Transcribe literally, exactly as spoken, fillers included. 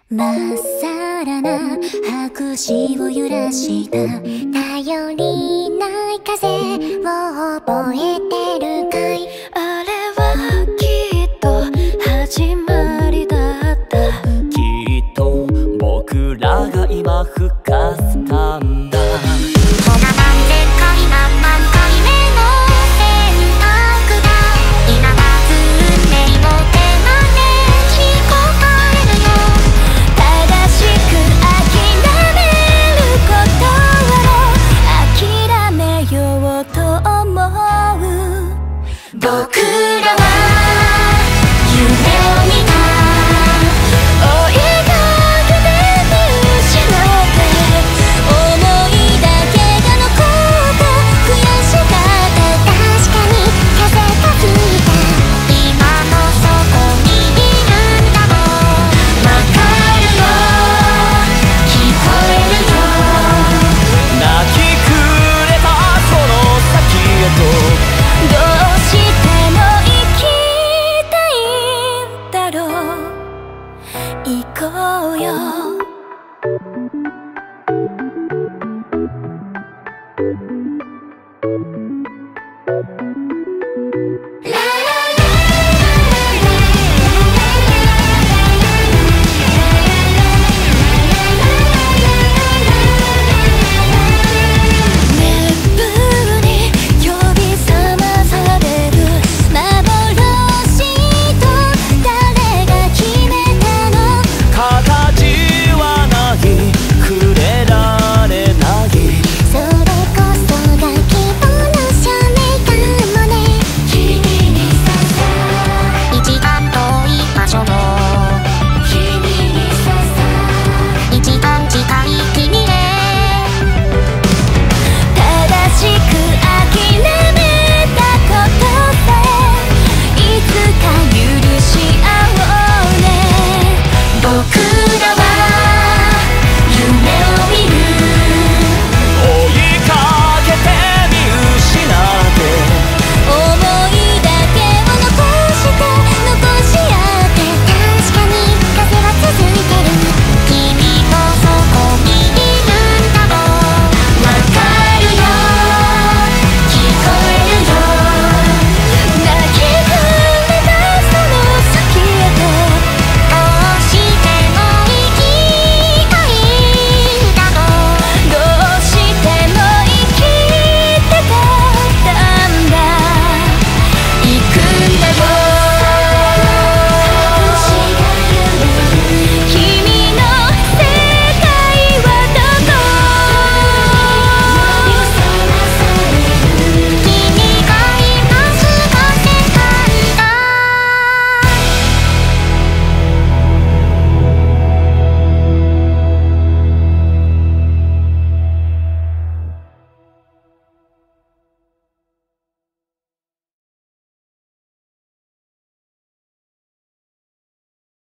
まっさらな白紙を揺らした頼りない風を覚えてるかい。 あれはきっと始まりだった。 きっと僕らが今吹かせたんだ。 僕らは夢を見た。追いかけて見失って思いだけが残った悔しかった。確かに風が吹いた。今もそこにいるんだもん。わかるよ聞こえるよ。 泣きくれたその先へとどうしても行きたいんだろう。行こうよ。